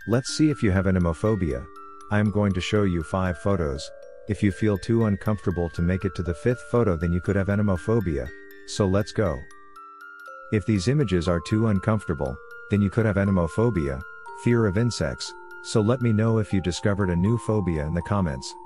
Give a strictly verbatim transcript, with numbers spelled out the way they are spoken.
Let's see if you have anemophobia. I am going to show you five photos. If you feel too uncomfortable to make it to the fifth photo, then you could have anemophobia. So let's go. If these images are too uncomfortable, then you could have anemophobia, fear of insects. So let me know if you discovered a new phobia in the comments.